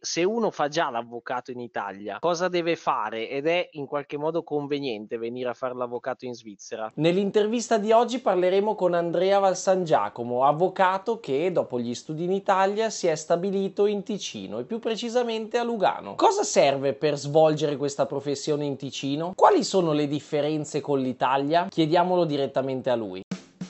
se uno fa già l'avvocato in Italia, cosa deve fare? Ed è in qualche modo conveniente venire a fare l'avvocato in Svizzera? Nell'intervista di oggi parleremo con Andrea Valsangiacomo, avvocato che dopo gli studi in Italia si è stabilito in Ticino e più precisamente a Lugano. Cosa serve per svolgere questa professione in Ticino? Quali sono le differenze con l'Italia? Chiediamolo direttamente a lui.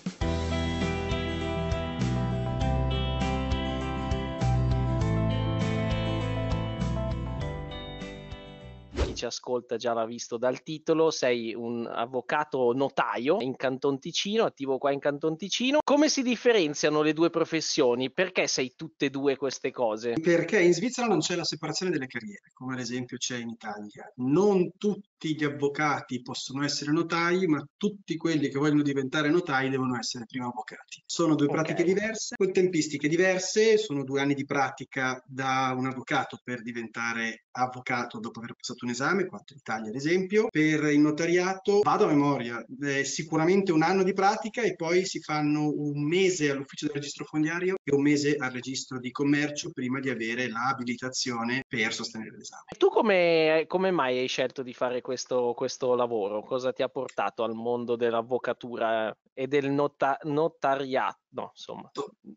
Chi ci ascolta già l'ha visto dal titolo, sei un avvocato notaio in Canton Ticino, attivo qua in Canton Ticino. Come si differenziano le due professioni? Perché sei tutte e due queste cose? Perché in Svizzera non c'è la separazione delle carriere, come ad esempio c'è in Italia. Non tutti gli avvocati possono essere notai, ma tutti quelli che vogliono diventare notai devono essere prima avvocati. Sono due pratiche Ok. diverse, con tempistiche diverse, sono 2 anni di pratica da un avvocato per diventare avvocato dopo aver passato un esame, quanto in Italia ad esempio. Per il notariato, vado a memoria, sicuramente 1 anno di pratica e poi si fanno 1 mese all'ufficio del registro fondiario e 1 mese al registro di commercio prima di avere l'abilitazione per sostenere l'esame. Tu come mai hai scelto di fare questo lavoro? Cosa ti ha portato al mondo dell'avvocatura e del notariato? No, insomma,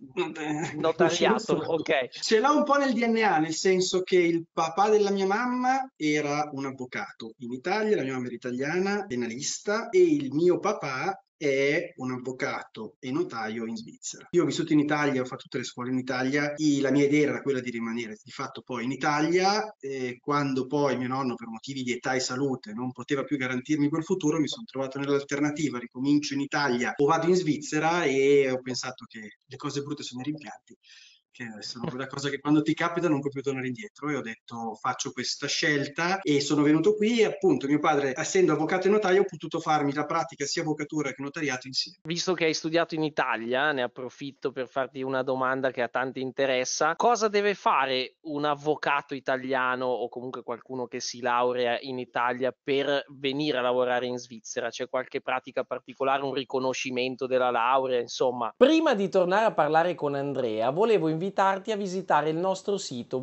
Non sono notariato, stato. ok. Ce l'ho un po' nel DNA, nel senso che il papà della mia mamma era un avvocato in Italia, la mia mamma era italiana, penalista, e il mio papà è un avvocato e notaio in Svizzera. Io ho vissuto in Italia, ho fatto tutte le scuole in Italia, e la mia idea era quella di rimanere di fatto poi in Italia. Quando poi mio nonno, per motivi di età e salute, non poteva più garantirmi quel futuro, mi sono trovato nell'alternativa: ricomincio in Italia o vado in Svizzera, e ho pensato che le cose brutte sono i rimpianti, che sono quella cosa che quando ti capita non puoi più tornare indietro, e ho detto faccio questa scelta e sono venuto qui. E appunto mio padre, essendo avvocato e notaio, ho potuto farmi la pratica sia avvocatura che notariato insieme. Visto che hai studiato in Italia, ne approfitto per farti una domanda che a tanti interessa. Cosa deve fare un avvocato italiano o comunque qualcuno che si laurea in Italia per venire a lavorare in Svizzera? C'è qualche pratica particolare, un riconoscimento della laurea, insomma? Prima di tornare a parlare con Andrea, volevo invitarti a visitare il nostro sito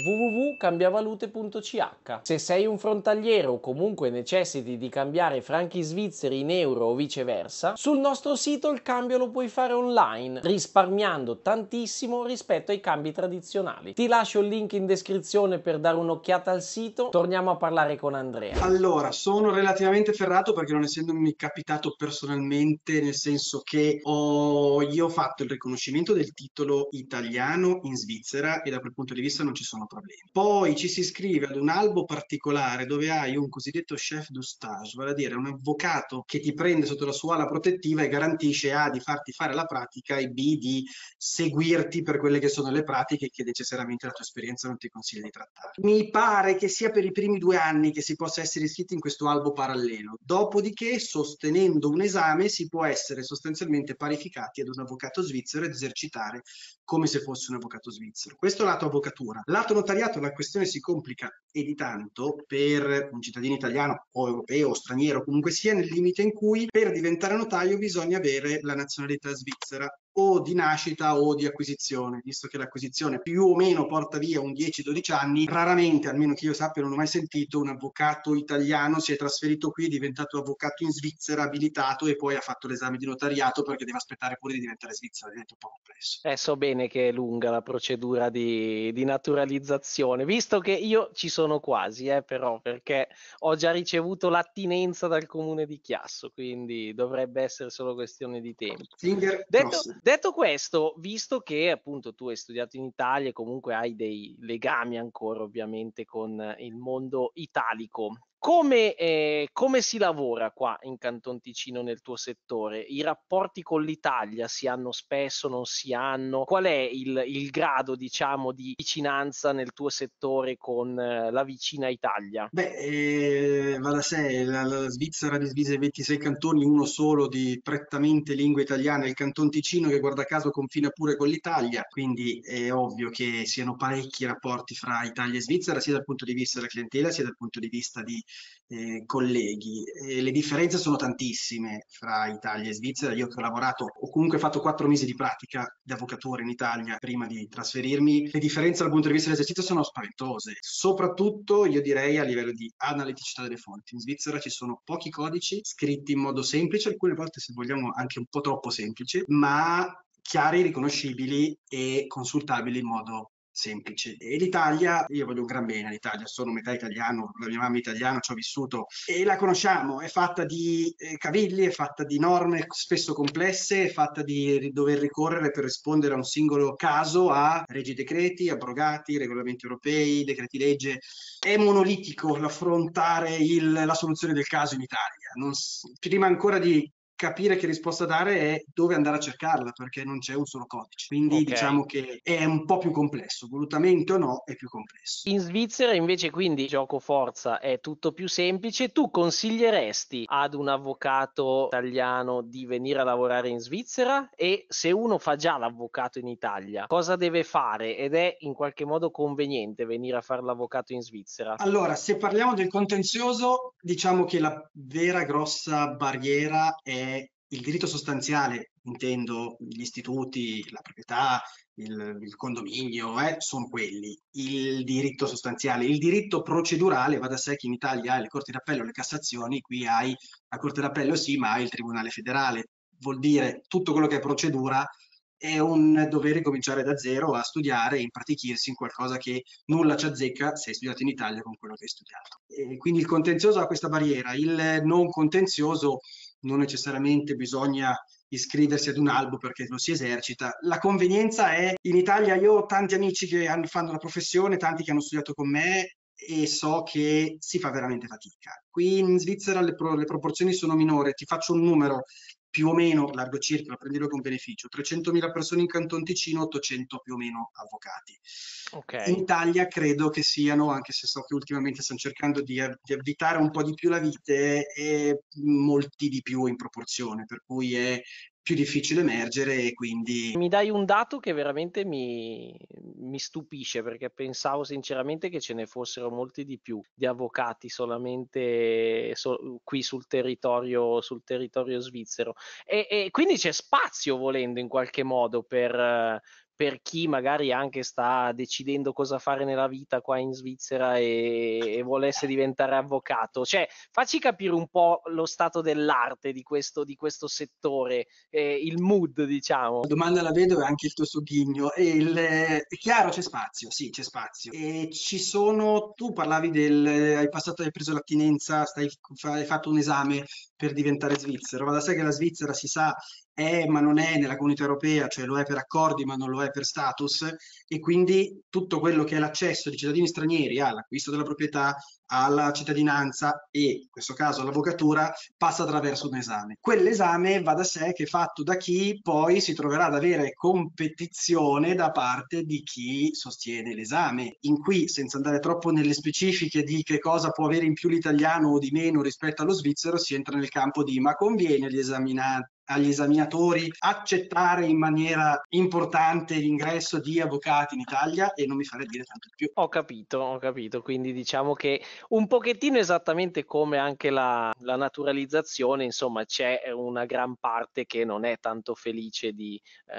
www.cambiavalute.ch. Se sei un frontaliero o comunque necessiti di cambiare franchi svizzeri in euro o viceversa, sul nostro sito il cambio lo puoi fare online, risparmiando tantissimo rispetto ai cambi tradizionali. Ti lascio il link in descrizione per dare un'occhiata al sito. Torniamo a parlare con Andrea. Allora, sono relativamente ferrato perché non essendomi capitato personalmente, nel senso che io ho fatto il riconoscimento del titolo italiano in Svizzera e da quel punto di vista non ci sono problemi. Poi ci si iscrive ad un albo particolare dove hai un cosiddetto chef de stage, vale a dire un avvocato che ti prende sotto la sua ala protettiva e garantisce A di farti fare la pratica e B di seguirti per quelle che sono le pratiche che necessariamente la tua esperienza non ti consiglia di trattare. Mi pare che sia per i primi 2 anni che si possa essere iscritti in questo albo parallelo, dopodiché sostenendo un esame si può essere sostanzialmente parificati ad un avvocato svizzero ed esercitare come se fosse un avvocato svizzero. Questo lato avvocatura. Lato notariato la questione si complica e di tanto per un cittadino italiano o europeo o straniero, comunque sia, nel limite in cui per diventare notaio bisogna avere la nazionalità svizzera o di nascita o di acquisizione, visto che l'acquisizione più o meno porta via un 10-12 anni. Raramente, almeno che io sappia, non ho mai sentito un avvocato italiano si è trasferito qui, è diventato avvocato in Svizzera, abilitato, e poi ha fatto l'esame di notariato perché deve aspettare pure di diventare svizzero, diventa un po' complesso. So bene che è lunga la procedura di naturalizzazione, visto che io ci sono quasi, però, perché ho già ricevuto l'attinenza dal comune di Chiasso, quindi dovrebbe essere solo questione di tempo. Finger Detto, crossed. detto questo, visto che appunto tu hai studiato in Italia e comunque hai dei legami ancora ovviamente con il mondo italico, come si lavora qua in Canton Ticino nel tuo settore? I rapporti con l'Italia si hanno spesso, non si hanno? Qual è il grado, diciamo, di vicinanza nel tuo settore con la vicina Italia? Beh, va da sé, la Svizzera divisa in 26 cantoni, uno solo di prettamente lingua italiana, il Canton Ticino, che guarda caso confina pure con l'Italia, quindi è ovvio che siano parecchi rapporti fra Italia e Svizzera, sia dal punto di vista della clientela, sia dal punto di vista di colleghi. Le differenze sono tantissime fra Italia e Svizzera. Io che ho lavorato, ho comunque fatto 4 mesi di pratica di avvocatura in Italia prima di trasferirmi, le differenze dal punto di vista dell'esercizio sono spaventose, soprattutto io direi a livello di analiticità delle fonti. In Svizzera ci sono pochi codici scritti in modo semplice, alcune volte se vogliamo anche un po' troppo semplice, ma chiari, riconoscibili e consultabili in modo semplice. E l'Italia, io voglio un gran bene all'Italia, sono metà italiano, la mia mamma è italiana, ci ho vissuto e la conosciamo, è fatta di cavilli, è fatta di norme spesso complesse, è fatta di dover ricorrere per rispondere a un singolo caso a regi decreti, abrogati, regolamenti europei, decreti legge. È monolitico l'affrontare la soluzione del caso inItalia. Prima ancora di capire che risposta dare è dove andare a cercarla, perché non c'è un solo codice. Quindi diciamo che è un po' più complesso, volutamente o no, è più complesso. In Svizzera invece quindi gioco forza è tutto più semplice. Tu consiglieresti ad un avvocato italiano di venire a lavorare in Svizzera? E se uno fa già l'avvocato in Italia, cosa deve fare? Ed è in qualche modo conveniente venire a fare l'avvocato in Svizzera? Allora, se parliamo del contenzioso, diciamo che la vera grossa barriera è il diritto sostanziale, intendo gli istituti, la proprietà, il condominio, sono quelli, il diritto sostanziale. Il diritto procedurale va da sé che in Italia hai le corti d'appello e le cassazioni, qui hai la corte d'appello sì, ma hai il tribunale federale. Vuol dire tutto quello che è procedura è un dover ricominciare da zero a studiare e impratichirsi in qualcosa che nulla ci azzecca se hai studiato in Italia con quello che hai studiato. E quindi il contenzioso ha questa barriera, il non contenzioso non necessariamente bisogna iscriversi ad un albo perché lo si esercita. La convenienza è, in Italia io ho tanti amici che fanno la professione, tanti che hanno studiato con me e so che si fa veramente fatica. Qui in Svizzera le proporzioni sono minori, ti faccio un numero più o meno, largo circa, prendilo con beneficio, 300.000 persone in Canton Ticino, 800 più o meno avvocati. In Italia credo che siano, anche se so che ultimamente stanno cercando di avvitare un po' di più la vite, molti di più in proporzione, per cui è più difficile emergere e quindi... Mi dai un dato che veramente mi stupisce, perché pensavo sinceramente che ce ne fossero molti di più di avvocati solamente qui sul territorio svizzero. E quindi c'è spazio, volendo in qualche modo, per chi magari anche sta decidendo cosa fare nella vita qua in Svizzera e volesse diventare avvocato. Cioè, facci capire un po' lo stato dell'arte di questo settore, il mood, diciamo. La domanda la vedo e anche il tuo sogghigno. È chiaro, c'è spazio, sì, c'è spazio. E ci sono, tu parlavi hai preso l'attinenza, hai fatto un esame per diventare svizzero. Va da sé che la Svizzera si sa è, ma non è nella comunità europea, cioè lo è per accordi, ma non lo è per status, e quindi tutto quello che è l'accesso di cittadini stranieri all'acquisto della proprietà, alla cittadinanza e in questo caso all'avvocatura passa attraverso un esame. Quell'esame va da sé che è fatto da chi poi si troverà ad avere competizione da parte di chi sostiene l'esame. In cui, senza andare troppo nelle specifiche di che cosa può avere in più l'italiano o di meno rispetto allo svizzero, si entra nel campo di ma conviene agli esaminatori accettare in maniera importante l'ingresso di avvocati in Italia e non mi fare dire tanto di più. Ho capito, quindi diciamo che un pochettino esattamente come anche la naturalizzazione, insomma, c'è una gran parte che non è tanto felice di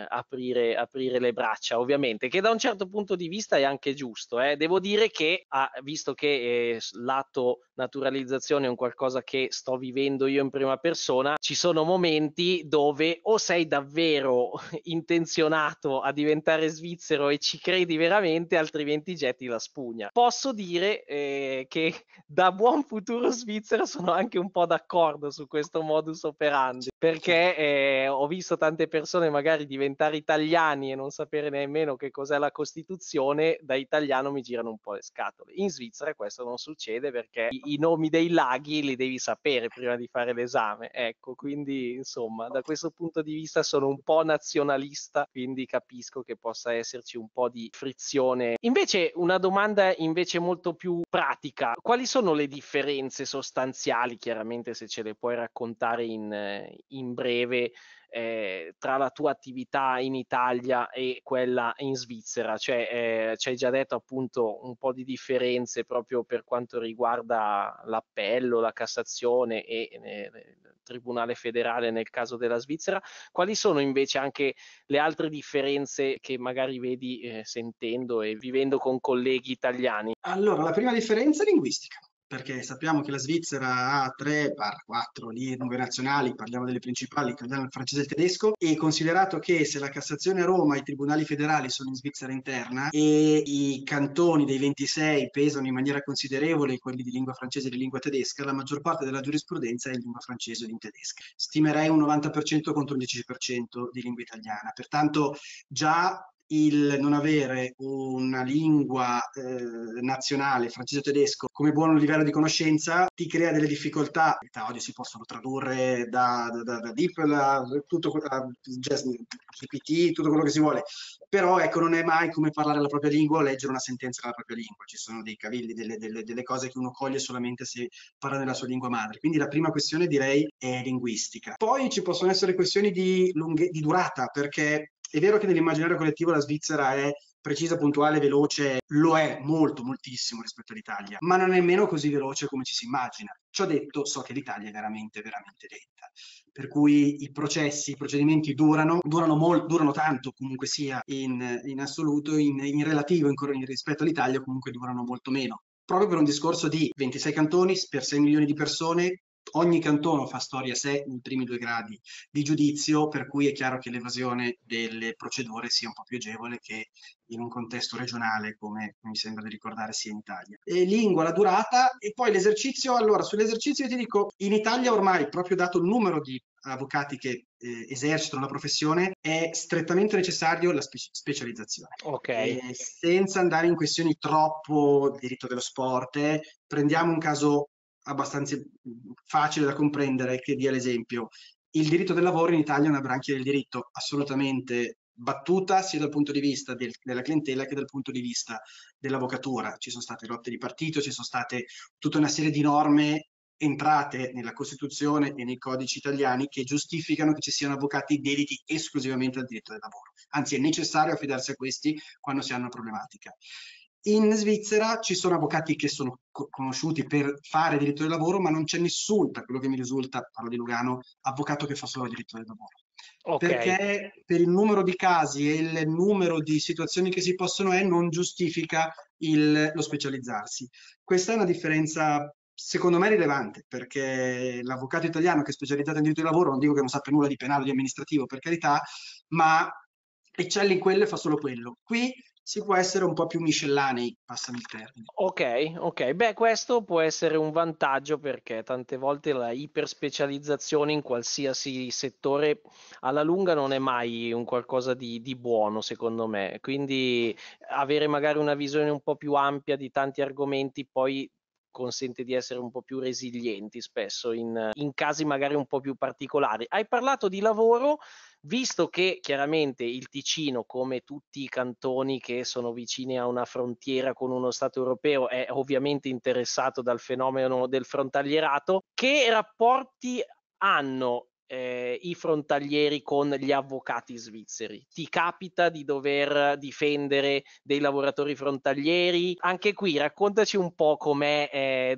aprire le braccia, ovviamente, che da un certo punto di vista è anche giusto. Devo dire che, visto che lato naturalizzazione è un qualcosa che sto vivendo io in prima persona, ci sono momenti dove o sei davvero intenzionato a diventare svizzero e ci credi veramente, altrimenti getti la spugna. Posso dire che da buon futuro svizzero sono anche un po' d'accordo su questo modus operandi, perché ho visto tante persone magari diventare italiani e non sapere nemmeno che cos'è la Costituzione, da italiano mi girano un po' le scatole. In Svizzera questo non succede perché i nomi dei laghi li devi sapere prima di fare l'esame, ecco, quindi insomma da questo punto di vista sono un po' nazionalista, quindi capisco che possa esserci un po' di frizione. Invece una domanda invece molto più pratica: quali sono le differenze sostanziali, chiaramente se ce le puoi raccontare in breve, tra la tua attività in Italia e quella in Svizzera? Cioè, ci hai già detto appunto un po' di differenze proprio per quanto riguarda l'appello, la Cassazione e il Tribunale federale nel caso della Svizzera. Quali sono invece anche le altre differenze che magari vedi sentendo e vivendo con colleghi italiani? Allora, la prima differenza è linguistica, perché sappiamo che la Svizzera ha 3-4 lingue nazionali, parliamo delle principali, italiano, il francese e il tedesco, e considerato che se la Cassazione a Roma e i tribunali federali sono in Svizzera interna e i cantoni dei 26 pesano in maniera considerevole quelli di lingua francese e di lingua tedesca, la maggior parte della giurisprudenza è in lingua francese o in tedesca. Stimerei un 90% contro un 10% di lingua italiana. Pertanto già il non avere una lingua nazionale, francese o tedesco, come buon livello di conoscenza, ti crea delle difficoltà. Oggi si possono tradurre da DeepL a tutto, a GPT, tutto quello che si vuole. Però ecco, non è mai come parlare la propria lingua o leggere una sentenza nella propria lingua. Ci sono dei cavilli, delle cose che uno coglie solamente se parla nella sua lingua madre. Quindi la prima questione direi è linguistica. Poi ci possono essere questioni di durata, perché è vero che nell'immaginario collettivo la Svizzera è precisa, puntuale, veloce, lo è molto, moltissimo rispetto all'Italia, ma non è nemmeno così veloce come ci si immagina. Ciò detto, so che l'Italia è veramente, veramente lenta. Per cui i procedimenti durano tanto comunque sia in assoluto, in relativo rispetto all'Italia comunque durano molto meno. Proprio per un discorso di 26 cantoni per 6 milioni di persone, ogni cantono fa storia a sé nei primi 2 gradi di giudizio, per cui è chiaro che l'evasione delle procedure sia un po' più agevole che in un contesto regionale, come mi sembra di ricordare sia in Italia. E lingua, la durata e poi l'esercizio. Allora, sull'esercizio ti dico, in Italia ormai, proprio dato il numero di avvocati che esercitano la professione, è strettamente necessario la specializzazione. Ok. Senza andare in questioni troppo diritto dello sport, prendiamo un caso abbastanza facile da comprendere che dia l'esempio. Il diritto del lavoro in Italia è una branchia del diritto assolutamente battuta sia dal punto di vista della clientela che dal punto di vista dell'avvocatura. Ci sono state lotte di partito, ci sono state tutta una serie di norme entrate nella Costituzione e nei codici italiani che giustificano che ci siano avvocati dediti esclusivamente al diritto del lavoro. Anzi, è necessario affidarsi a questi quando si ha una problematica. In Svizzera ci sono avvocati che sono conosciuti per fare diritto del lavoro, ma non c'è nessun, da quello che mi risulta, parlo di Lugano, avvocato che fa solo diritto del lavoro. Ok. Perché per il numero di casi e il numero di situazioni che si possono non giustifica lo specializzarsi. Questa è una differenza secondo me rilevante, perché l'avvocato italiano che è specializzato in diritto del lavoro, non dico che non sappia nulla di penale o di amministrativo, per carità, ma eccelle in quello e fa solo quello. Qui si può essere un po' più miscellanei, passami il termine. Ok. Beh, questo può essere un vantaggio perché tante volte la iperspecializzazione in qualsiasi settore alla lunga non è mai un qualcosa di buono, secondo me. Quindi avere magari una visione un po' più ampia di tanti argomenti poi consente di essere un po' più resilienti spesso in casi magari un po' più particolari. Hai parlato di lavoro. Visto che chiaramente il Ticino, come tutti i cantoni che sono vicini a una frontiera con uno Stato europeo, è ovviamente interessato dal fenomeno del frontalierato, che rapporti hanno i frontalieri con gli avvocati svizzeri? Ti capita di dover difendere dei lavoratori frontalieri? Anche qui raccontaci un po' com'è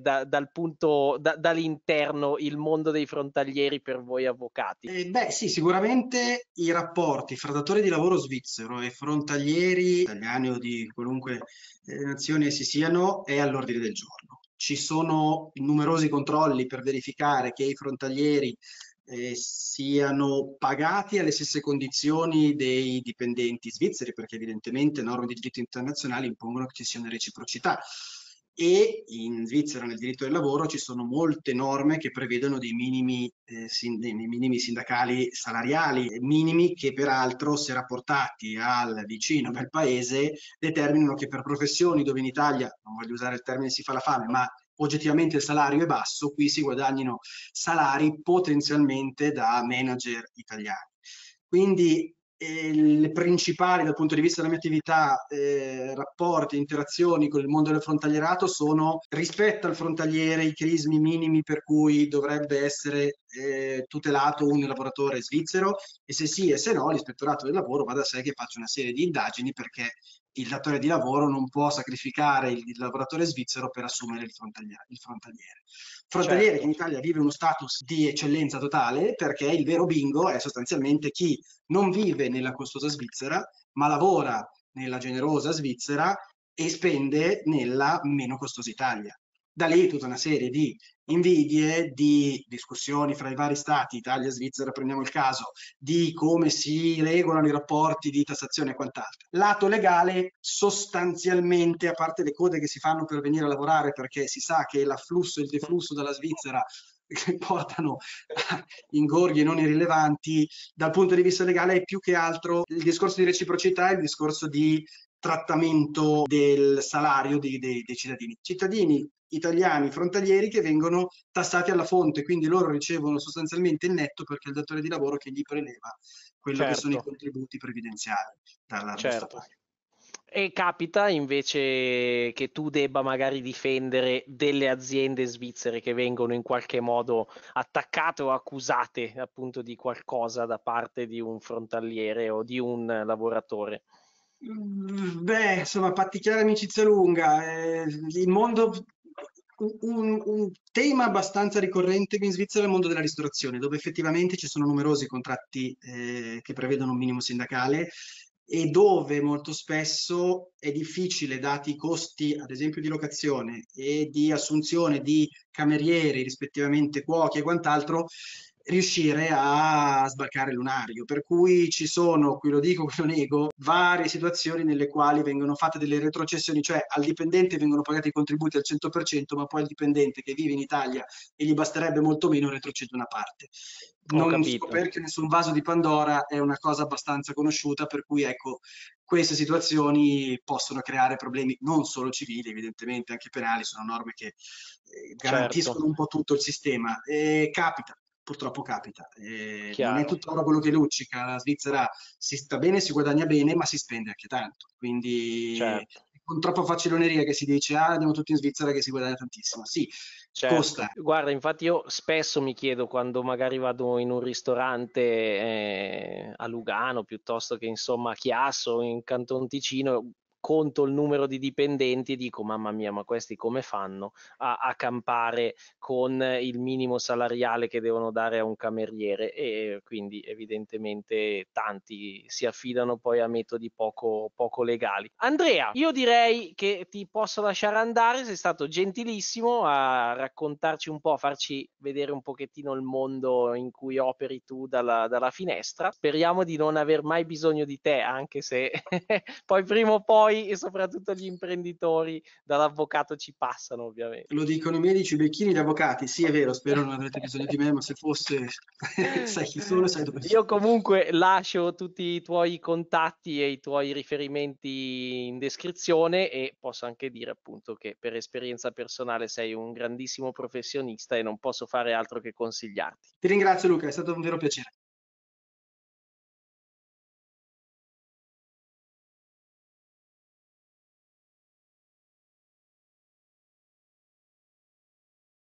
dall'interno il mondo dei frontalieri per voi avvocati. Beh, sì, sicuramente i rapporti fra datori di lavoro svizzero e frontalieri italiani o di qualunque nazione essi siano è all'ordine del giorno. Ci sono numerosi controlli per verificare che i frontalieri siano pagati alle stesse condizioni dei dipendenti svizzeri, perché evidentemente norme di diritto internazionale impongono che ci sia una reciprocità. E in Svizzera nel diritto del lavoro ci sono molte norme che prevedono dei minimi sindacali salariali, minimi che peraltro se rapportati al vicino bel paese determinano che per professioni dove in Italia, non voglio usare il termine si fa la fame, ma oggettivamente il salario è basso, qui si guadagnino salari potenzialmente da manager italiani. Quindi le principali dal punto di vista della mia attività, rapporti, interazioni con il mondo del frontalierato sono rispetto al frontaliere, i crismi minimi per cui dovrebbe essere tutelato un lavoratore svizzero, e se sì e se no l'ispettorato del lavoro va da sé che faccia una serie di indagini, perché il datore di lavoro non può sacrificare il lavoratore svizzero per assumere il frontaliere. Frontaliere che in Certo, Italia vive uno status di eccellenza totale, perché il vero bingo è sostanzialmente chi non vive nella costosa Svizzera, ma lavora nella generosa Svizzera e spende nella meno costosa Italia. Da lì tutta una serie di invidie, di discussioni fra i vari stati, Italia, Svizzera, prendiamo il caso, di come si regolano i rapporti di tassazione e quant'altro. Lato legale, sostanzialmente, a parte le code che si fanno per venire a lavorare, perché si sa che l'afflusso e il deflusso dalla Svizzera portano a ingorghi non irrilevanti, dal punto di vista legale è più che altro il discorso di reciprocità e il discorso di trattamento del salario dei cittadini. Cittadini italiani frontalieri che vengono tassati alla fonte, quindi loro ricevono sostanzialmente il netto, perché è il datore di lavoro che gli preleva quello che sono i certo, contributi previdenziali dalla busta certo. paga. E capita invece che tu debba magari difendere delle aziende svizzere che vengono in qualche modo attaccate o accusate appunto di qualcosa da parte di un frontaliere o di un lavoratore. Beh, insomma, patti chiari, amicizia lunga. Il mondo, un tema abbastanza ricorrente qui in Svizzera è il mondo della ristorazione, dove effettivamente ci sono numerosi contratti che prevedono un minimo sindacale, e dove molto spesso è difficile, dati i costi, ad esempio, di locazione e di assunzione di camerieri, rispettivamente cuochi e quant'altro, riuscire a sbarcare il lunario. Per cui ci sono, qui lo dico, qui lo nego, varie situazioni nelle quali vengono fatte delle retrocessioni, cioè al dipendente vengono pagati i contributi al 100%, ma poi il dipendente che vive in Italia e gli basterebbe molto meno retrocede una parte. Ho Non capito. scoperchio nessun vaso di Pandora, è una cosa abbastanza conosciuta, per cui ecco, queste situazioni possono creare problemi non solo civili, evidentemente anche penali, sono norme che Certo, garantiscono un po' tutto il sistema. Capita, purtroppo capita. Non è chiaro. tutto oro quello che luccica, la Svizzera si sta bene, si guadagna bene, ma si spende anche tanto. Quindi Certo. è con troppa faciloneria che si dice: ah, andiamo tutti in Svizzera che si guadagna tantissimo. Sì, costa. Certo, guarda, infatti io spesso mi chiedo quando magari vado in un ristorante a Lugano piuttosto che insomma a Chiasso in Canton Ticino, conto il numero di dipendenti e dico mamma mia, ma questi come fanno a campare con il minimo salariale che devono dare a un cameriere? E quindi evidentemente tanti si affidano poi a metodi poco legali. Andrea, io direi che ti posso lasciare andare, sei stato gentilissimo a raccontarci un po', a farci vedere un pochettino il mondo in cui operi tu dalla finestra. Speriamo di non aver mai bisogno di te, anche se poi prima o poi, e soprattutto gli imprenditori, dall'avvocato ci passano, ovviamente. Lo dicono i medici, i becchini, gli avvocati. Sì, è vero, spero non avrete bisogno di me, ma se fosse, sai chi sono e sai dove Io sono. comunque lascio tutti i tuoi contatti e i tuoi riferimenti in descrizione e posso anche dire appunto che per esperienza personale sei un grandissimo professionista e non posso fare altro che consigliarti. Ti ringrazio, Luca, è stato un vero piacere.